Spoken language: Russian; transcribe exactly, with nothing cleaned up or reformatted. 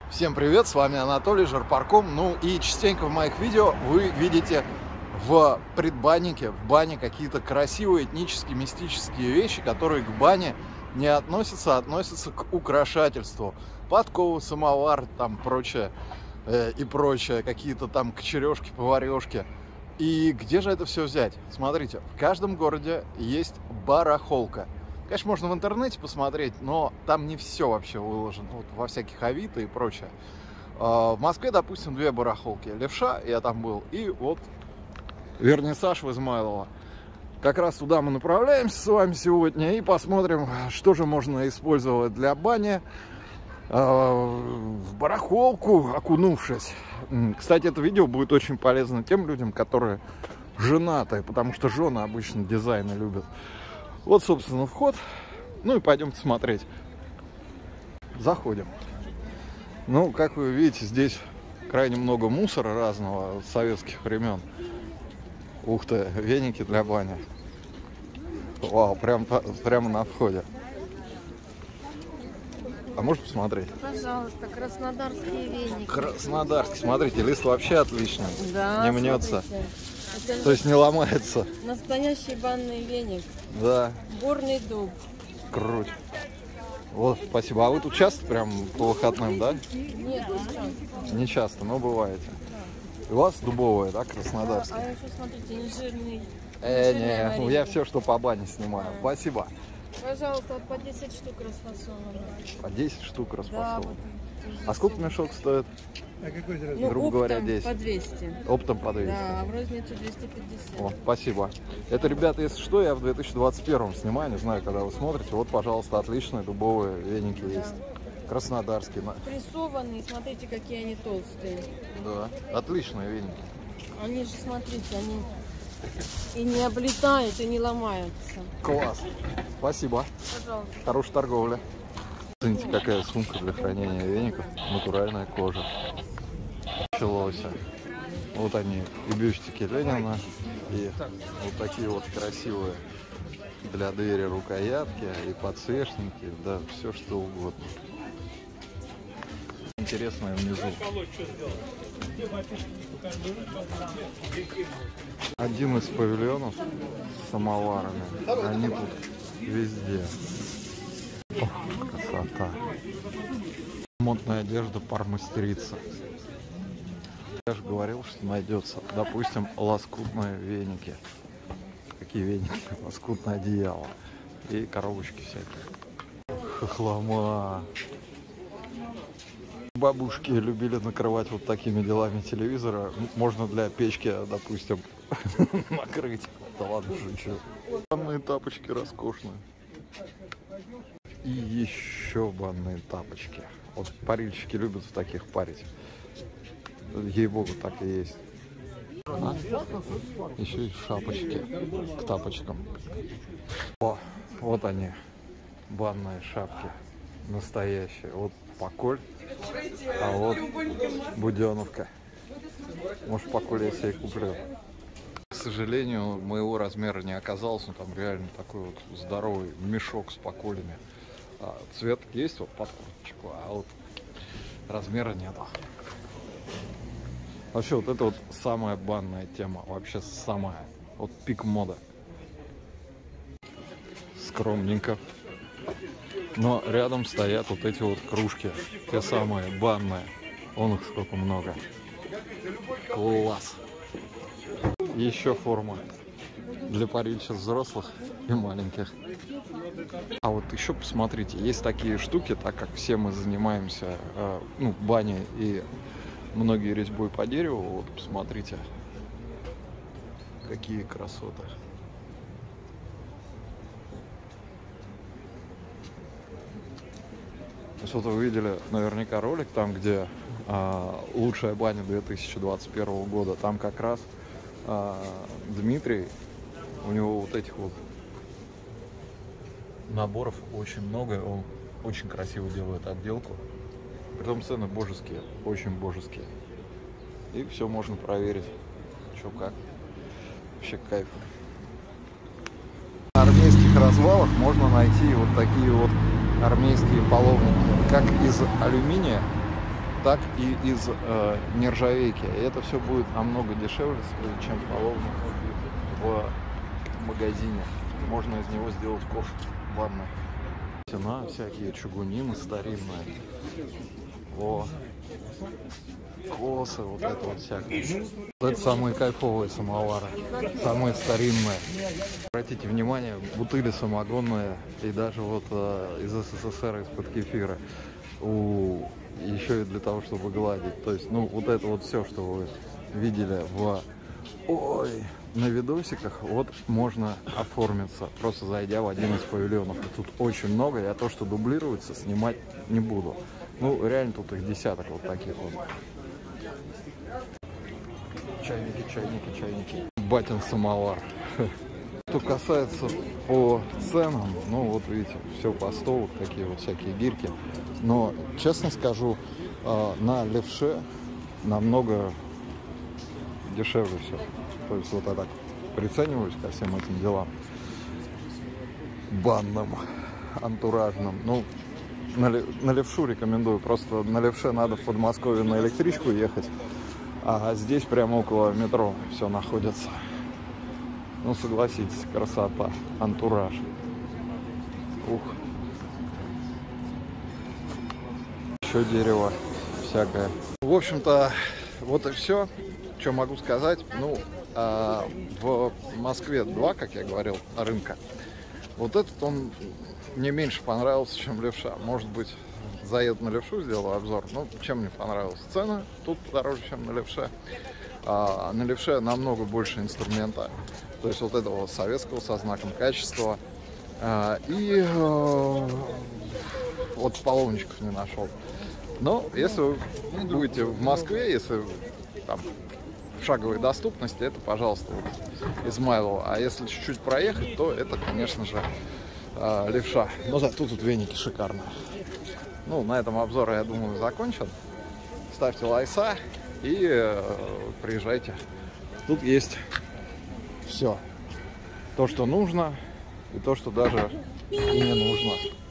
Всем привет, с вами Анатолий, Жарпарком. Ну и частенько в моих видео вы видите в предбаннике, в бане какие-то красивые этнические, мистические вещи, которые к бане не относятся, а относятся к украшательству. Подковы, самовар, там прочее э, и прочее, какие-то там кочережки, поварешки. И где же это все взять? Смотрите, в каждом городе есть барахолка. Конечно, можно в интернете посмотреть, но там не все вообще выложено, вот во всяких Авито и прочее. В Москве, допустим, две барахолки. Левша, я там был, и вот вернисаж в Измайлово. Как раз туда мы направляемся с вами сегодня и посмотрим, что же можно использовать для бани в барахолку, окунувшись. Кстати, это видео будет очень полезно тем людям, которые женатые, потому что жены обычно дизайны любят. Вот, собственно, вход. Ну и пойдемте смотреть. Заходим. Ну, как вы видите, здесь крайне много мусора разного советских времен. Ух ты, веники для бани. Вау, прям, прямо на входе. А можно посмотреть? Пожалуйста, краснодарские веники. Краснодарский. Смотрите, лист вообще отличный. Да, не мнется. Это То есть не ломается. настоящий банный веник. Да. Горный дуб. Круть. Вот, спасибо. А вы тут часто прям по выходным, да? Нет, не часто. Не часто, но бываете. И у вас дубовая, да, краснодарская? А, а еще, смотрите, инжирный. Э, инжирный не, ну я все, что по бане снимаю. Да. Спасибо. Пожалуйста, вот по десять штук расфасовано. По десять штук Да, распасовано. вот. А сколько мешок стоит? Ну, грубо оптом говоря, десять. по двести. Оптом по двести. Да, а в розницу двести пятьдесят. О, спасибо. Это, ребята, если что, я в две тысячи двадцать первом снимаю, не знаю, когда вы смотрите. Вот, пожалуйста, отличные дубовые веники да. есть. Краснодарские. Прессованные, смотрите, какие они толстые. Да, отличные веники. Они же, смотрите, они и не облетают, и не ломаются. Класс. Спасибо. Пожалуйста. Хорошей торговли. Смотрите, какая сумка для хранения веников. Натуральная кожа. Началось. Вот они, и бюстики Ленина, и вот такие вот красивые для двери рукоятки, и подсвечники, да, все что угодно. Интересное внизу. Один из павильонов с самоварами. Они тут везде. Ох, красота. Модная одежда пармастерица. Я же говорил, что найдется, допустим, лоскутные веники. Какие веники? Лоскутное одеяло. И коробочки всякие. Хохлома. Бабушки любили накрывать вот такими делами телевизора. Можно для печки, допустим, накрыть. Да ладно, шучу. Банные тапочки роскошные. И еще банные тапочки. Вот парильщики любят в таких парить. Ей-богу, так и есть. А? Еще и шапочки к тапочкам. О, вот они, банные шапки. Настоящие. Вот Поколь, а вот Буденовка. Может, Поколь я себе куплю. К сожалению, моего размера не оказалось, но там реально такой вот здоровый мешок с поколями. А цвет есть вот под курточку, а вот размера нет. Вообще, вот это вот самая банная тема, вообще самая. Вот пик мода. Скромненько. Но рядом стоят вот эти вот кружки, те самые банные. Вон их сколько много. Класс. Еще форма для парильщиц взрослых и маленьких. А вот еще посмотрите, есть такие штуки, так как все мы занимаемся э, ну, баней и многие резьбой по дереву. Вот посмотрите, какие красоты. Вот вы видели наверняка ролик там, где а, лучшая баня две тысячи двадцать первого года. Там как раз а, Дмитрий, у него вот этих вот наборов очень много, он очень красиво делает отделку. Притом цены божеские, очень божеские. И все можно проверить, что как. Вообще кайф. На армейских развалах можно найти вот такие вот армейские половники, как из алюминия, так и из э, нержавейки. И это все будет намного дешевле, чем половник в магазине. Можно из него сделать кофе ванной. Цена, всякие чугунины старинные. О, косы, вот это вот всякое. Вот это самые кайфовые самовары, самые старинные. Обратите внимание, бутыли самогонные и даже вот э, из СССР, из-под кефира. У, еще и для того, чтобы гладить. То есть, ну, вот это вот все, что вы видели в... Ой, на видосиках, вот можно оформиться, просто зайдя в один из павильонов. И тут очень много, я то, что дублируется, снимать не буду. Ну, реально тут их десяток вот таких вот. Чайники, чайники, чайники. Батин самовар. Что касается по ценам, ну вот видите, все по сто, вот такие вот всякие гирьки. Но, честно скажу, на левше намного дешевле все. То есть вот я так прицениваюсь ко всем этим делам. Банным, антуражным. Ну, на, на левшу рекомендую. Просто на левше надо в Подмосковье на электричку ехать. А здесь прямо около метро все находится. Ну, согласитесь, красота, антураж. Ух. Еще дерево всякое. В общем-то, вот и все, что могу сказать. Ну, а в Москве два, как я говорил, рынка. Вот этот он мне меньше понравился, чем левша. Может быть, заеду на левшу, сделаю обзор. Ну, чем мне понравилась цена, тут дороже, чем на левше. А на левше намного больше инструмента. То есть вот этого советского со знаком качества. А, и а, вот половничков не нашел. Но если вы будете в Москве, если там в шаговой доступности, это, пожалуйста, вот, Измайлово. А если чуть-чуть проехать, то это, конечно же, а, левша. Но зато тут веники шикарные. Ну, на этом обзор, я думаю, закончен. Ставьте лайса и э, приезжайте. Тут есть все. То, что нужно, и то, что даже и не нужно.